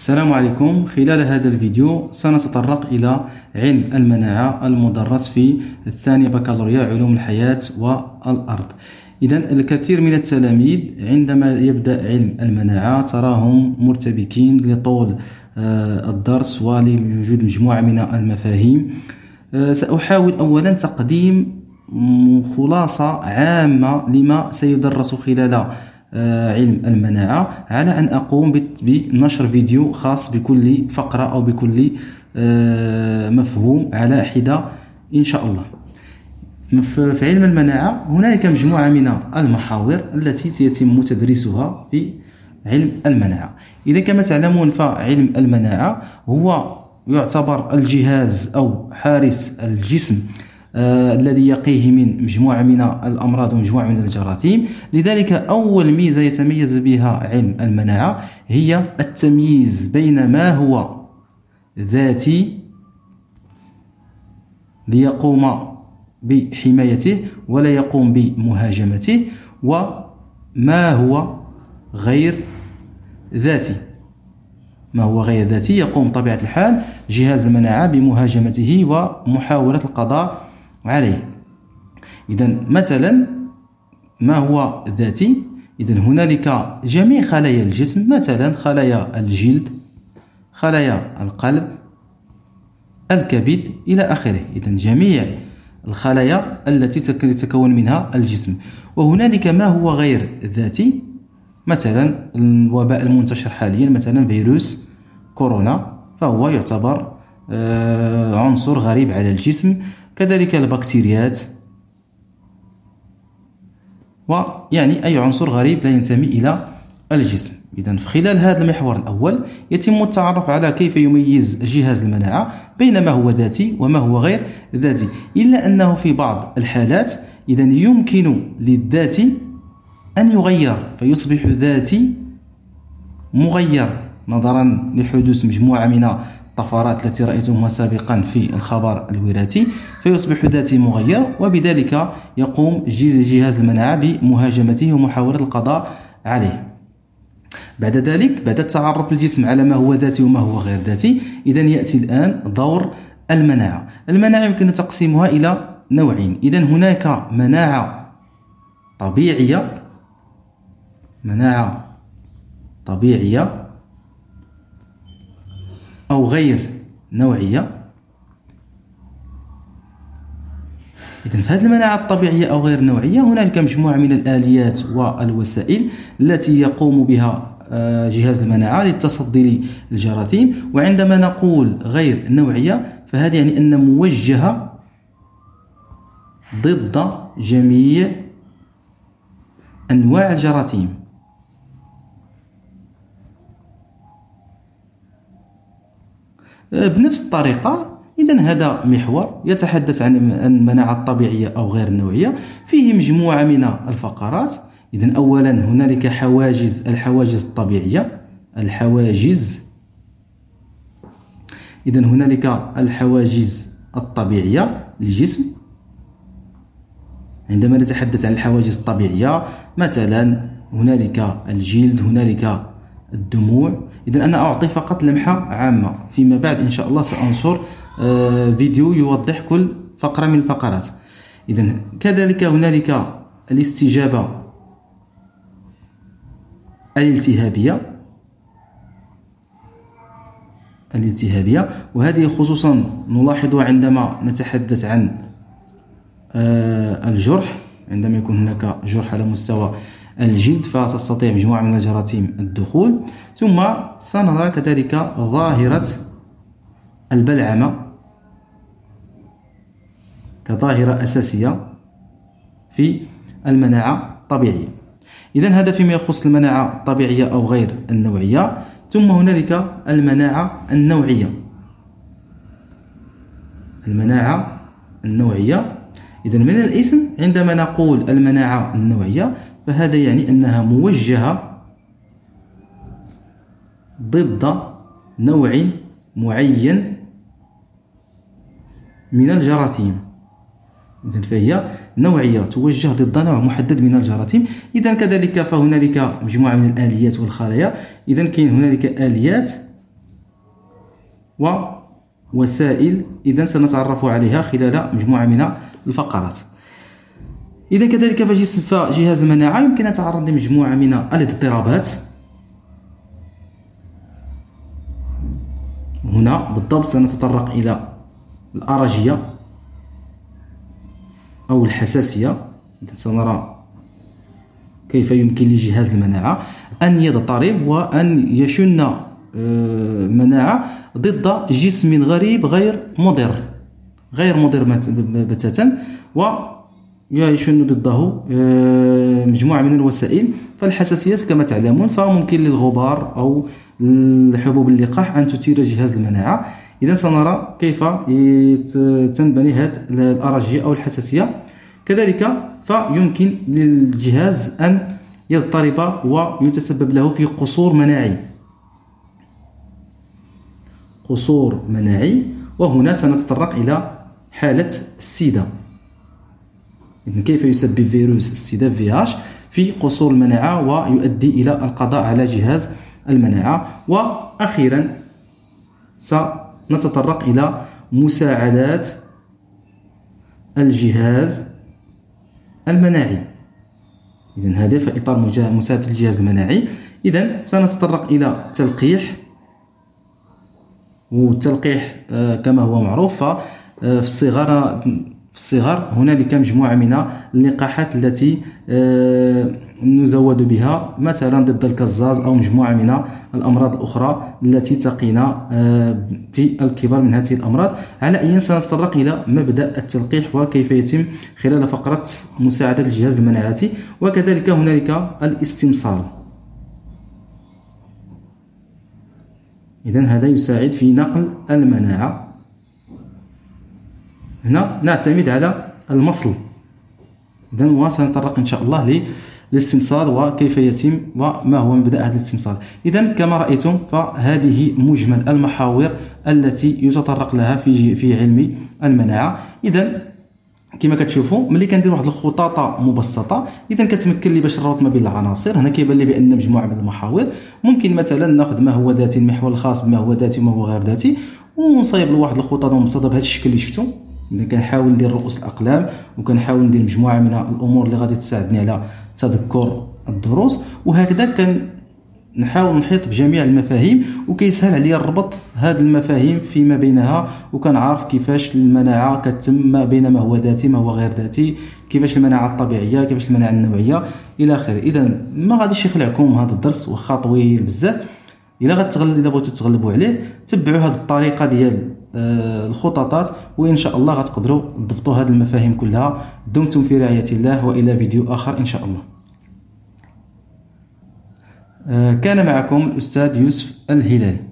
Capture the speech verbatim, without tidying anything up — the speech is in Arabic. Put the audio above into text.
السلام عليكم. خلال هذا الفيديو سنتطرق إلى علم المناعة المدرس في الثاني بكالوريا علوم الحياة والأرض. إذن الكثير من التلاميذ عندما يبدأ علم المناعة تراهم مرتبكين لطول الدرس ولوجود مجموعة من المفاهيم. سأحاول أولا تقديم خلاصة عامة لما سيدرس خلال علم المناعة، على أن أقوم بنشر فيديو خاص بكل فقرة أو بكل مفهوم على حدة إن شاء الله. في علم المناعة هناك مجموعة من المحاور التي سيتم تدريسها في علم المناعة. إذا كما تعلمون فعلم المناعة هو يعتبر الجهاز أو حارس الجسم آه الذي يقيه من مجموعة من الأمراض ومجموعة من الجراثيم. لذلك أول ميزة يتميز بها علم المناعة هي التمييز بين ما هو ذاتي ليقوم بحمايته ولا يقوم بمهاجمته، وما هو غير ذاتي. ما هو غير ذاتي يقوم طبيعة الحال جهاز المناعة بمهاجمته ومحاولة القضاء عليه. إذن مثلا ما هو ذاتي؟ إذن هنالك جميع خلايا الجسم، مثلا خلايا الجلد، خلايا القلب، الكبد إلى آخره. إذن جميع الخلايا التي تتكون منها الجسم. وهنالك ما هو غير ذاتي، مثلا الوباء المنتشر حاليا مثلا فيروس كورونا، فهو يعتبر عنصر غريب على الجسم. كذلك البكتيريات، ويعني أي عنصر غريب لا ينتمي إلى الجسم. إذن في خلال هذا المحور الأول يتم التعرف على كيف يميز جهاز المناعة بين ما هو ذاتي وما هو غير ذاتي، إلا أنه في بعض الحالات إذن يمكن للذاتي أن يغير فيصبح ذاتي مغير نظرا لحدوث مجموعة من الطفرات التي رأيتمها سابقا في الخبر الوراثي، فيصبح ذاتي مغير، وبذلك يقوم جهاز المناعة بمهاجمته ومحاولة القضاء عليه. بعد ذلك، بعد التعرف الجسم على ما هو ذاتي وما هو غير ذاتي، إذن يأتي الآن دور المناعة. المناعة يمكن تقسيمها إلى نوعين. إذن هناك مناعة طبيعية، مناعة طبيعية أو غير نوعية. إذن في هذه المناعة الطبيعية أو غير نوعية هنالك مجموعة من الآليات والوسائل التي يقوم بها جهاز المناعة للتصدي للجراثيم. وعندما نقول غير نوعية فهذا يعني أن موجهة ضد جميع أنواع الجراثيم. بنفس الطريقة إذن هذا محور يتحدث عن المناعة الطبيعية أو غير النوعية، فيه مجموعة من الفقرات. إذن أولا هنالك حواجز، الحواجز الطبيعية، الحواجز. إذن هنالك الحواجز الطبيعية للجسم. عندما نتحدث عن الحواجز الطبيعية مثلا هنالك الجلد، هنالك الدموع. إذن أنا أعطي فقط لمحة عامة، فيما بعد إن شاء الله سأنشر فيديو يوضح كل فقرة من الفقرات. إذن كذلك هنالك الاستجابة الالتهابية، الالتهابية وهذه خصوصا نلاحظها عندما نتحدث عن الجرح. عندما يكون هناك جرح على مستوى الجلد فتستطيع مجموعة من الجراثيم الدخول. ثم سنرى كذلك ظاهرة البلعمة كظاهرة أساسية في المناعة الطبيعية. إذن هذا فيما يخص المناعة الطبيعية أو غير النوعية. ثم هنالك المناعة النوعية، المناعة النوعية. إذن من الاسم عندما نقول المناعة النوعية فهذا يعني أنها موجهة ضد نوع معين من الجراثيم. إذن فهي نوعية توجه ضد نوع محدد من الجراثيم. إذن كذلك فهنالك مجموعة من الآليات والخلايا. إذن كاين هنالك آليات ووسائل، إذن سنتعرف عليها خلال مجموعة من الفقرات. إذا كذلك فجهاز المناعة يمكن أن يتعرض لمجموعة من الاضطرابات. هنا بالضبط سنتطرق إلى الأرجية أو الحساسية. سنرى كيف يمكن لجهاز المناعة أن يضطرب وأن يشن مناعة ضد جسم غريب غير مضر غير مضر بتاتا، ويشن ضده مجموعة من الوسائل. فالحساسيات كما تعلمون فممكن للغبار أو الحبوب اللقاح أن تثير جهاز المناعة. إذا سنرى كيف تنبني هذه الأرجية أو الحساسية. كذلك فيمكن للجهاز أن يضطرب ويتسبب له في قصور مناعي قصور مناعي وهنا سنتطرق إلى حالة السيدا. إذن كيف يسبب فيروس السيدا في إتش في قصور المناعة ويؤدي إلى القضاء على جهاز المناعة. وأخيرا سنتطرق إلى مساعدات الجهاز المناعي. إذن هذا في إطار مساعدة الجهاز المناعي. إذن سنتطرق إلى تلقيح، والتلقيح كما هو معروف ففي الصغر في الصغر هنالك مجموعة من اللقاحات التي نزود بها مثلا ضد الكزاز أو مجموعة من الأمراض الأخرى التي تقينا في الكبار من هذه الأمراض. على أي سنتطرق إلى مبدأ التلقيح وكيف يتم خلال فقرة مساعدة الجهاز المناعي. وكذلك هنالك الاستمصال. إذن هذا يساعد في نقل المناعة. هنا نعتمد على المصل. إذن وسنتطرق إن شاء الله للاستمصال وكيف يتم وما هو مبدأ هذا الاستمصال. إذن كما رأيتم فهذه مجمل المحاور التي يتطرق لها في في علم المناعة. إذن كما كتشوفوا ملي كندير واحد الخطاطه مبسطه اذا كتمكن لي باش نربط ما بين العناصر. هنا كيبان لي بان مجموعه من المحاور ممكن مثلا ناخذ ما هو ذاتي، المحور الخاص بما هو ذاتي وما هو غير ذاتي، ونصايب لواحد الخطاطه مبسطه بهذا الشكل اللي شفتوا. اذا كنحاول ندير رؤوس الاقلام وكنحاول ندير مجموعه من الامور اللي غادي تساعدني على تذكر الدروس، وهكذا كان نحاول نحيط بجميع المفاهيم وكيسهل عليا الربط هذه المفاهيم فيما بينها، وكنعرف كيفاش المناعه كتتم ما بين ما هو ذاتي ما هو غير ذاتي، كيفاش المناعه الطبيعيه كيفاش المناعه النوعيه الى اخره. اذا ما غاديش يخلعكم هذا الدرس واخا طويل بزاف. الا غتغلب الا بغيتوا تغلبوا عليه تبعوا هذه الطريقه ديال الخططات وان شاء الله غتقدروا تضبطوا هذه المفاهيم كلها. دمتم في رعايه الله والى فيديو اخر ان شاء الله. كان معكم الأستاذ يوسف الهلالي.